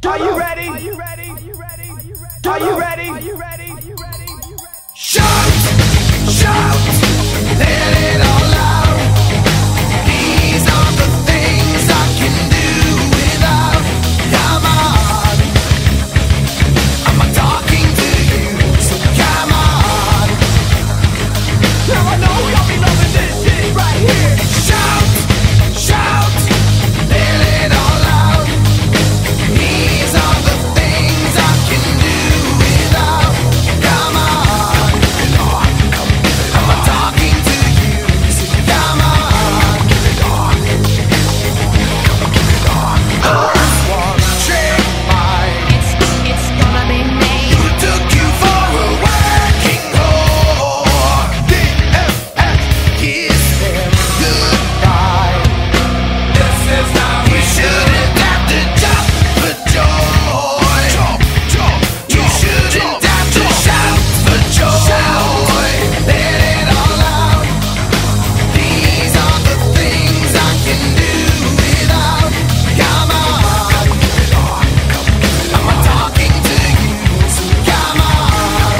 Are you ready? Are you ready? Are you ready? Shout, shout, let it all out. These are the things I can do without. Come on, I'm talking to you, so come on. Now I know y'all be loving this shit right here. Shout, shout, let it all out. These are the things I can do without. Come on, I'm talking to you, so come on. This one trick mind. It's gonna be me. Who took you for a working whore? DFS, kiss them goodbye. This is how you shouldn't have to jump for joy. You shouldn't have to shout for joy. Let it all out. These are the things I can do without. Come on, I'm talking to you, so come on.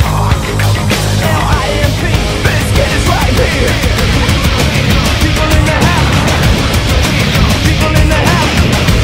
L.I.M.P. Biscuit is right here. People in the house. People in the house.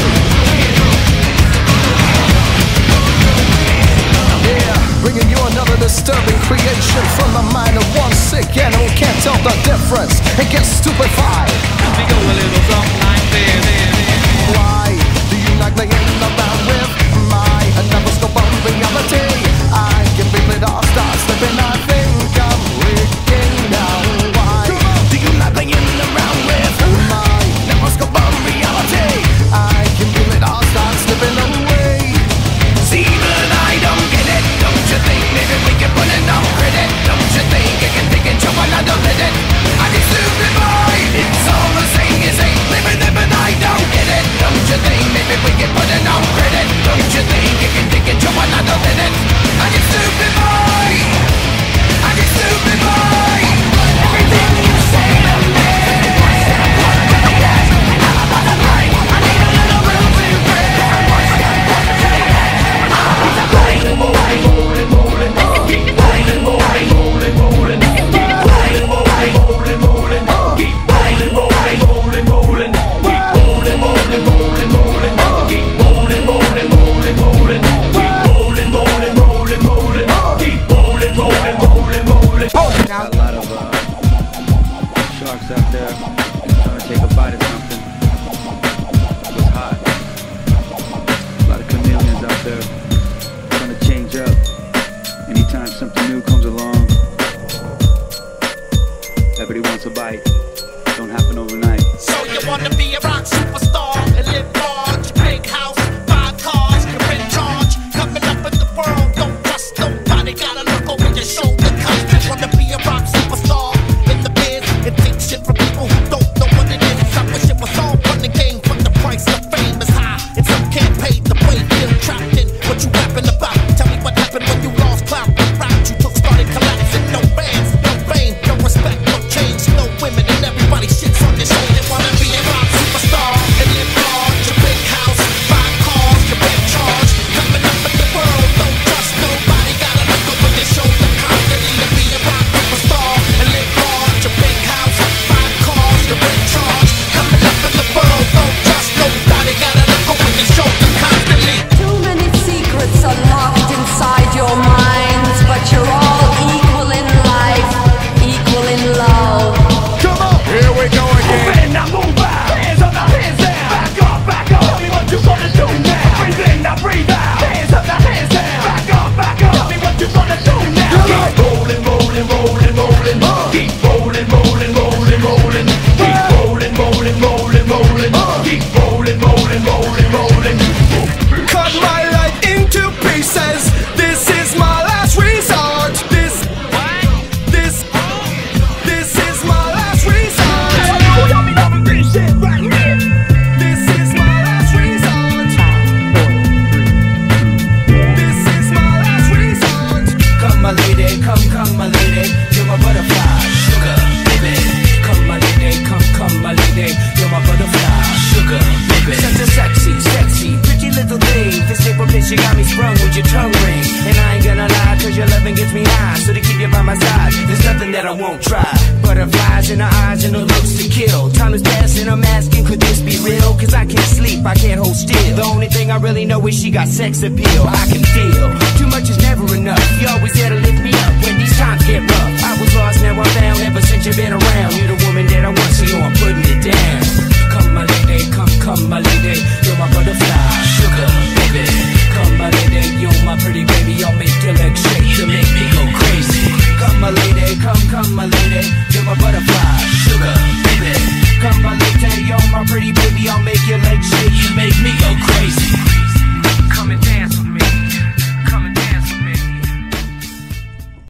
Yeah, bringing you another disturbing creation from the mind of one sick animal can't tell the difference and gets stupefied. We go a little something like this. Why do you like playing around with my never-scope of reality? I can feel it all start slipping. I think I'm leaking now. Why Do you like playing around with my never-scope of reality? I can feel it all start slipping away. See, but I don't get it. Don't you think maybe we can put it on credit? Don't you think you can take it to another minute? I can stupid boy. It's all the same, you say living it, but I don't get it. Don't you think maybe we can put it on credit? Don't you think you can take it to another minute? I can stupid boy. I can stupid boy. Everything you say to me. I need a little room to Got a lot of sharks out there trying to take a bite of something. It's hot. A lot of chameleons out there trying to change up. Anytime something new comes along, everybody wants a bite. Don't happen overnight. So you wanna be a rock superstar and live large, big house, 5 cars, you're in charge. Coming up in the world, don't trust nobody. Gotta look over your shoulder, 'cause you wanna be a rock superstar in the biz and take shit from people who don't know what it is. I wish it was all fun and game, but the price of fame is high, and some can't pay the way. Feel trapped in what you rapping about. Tell me what happened when you lost clout. What route you took started collapsing. gets me high, so to keep you by my side, there's nothing that I won't try. Butterflies in her eyes and her looks to kill. Time is passing, I'm asking, could this be real? Cause I can't sleep, I can't hold still. The only thing I really know is she got sex appeal. I can feel too much is never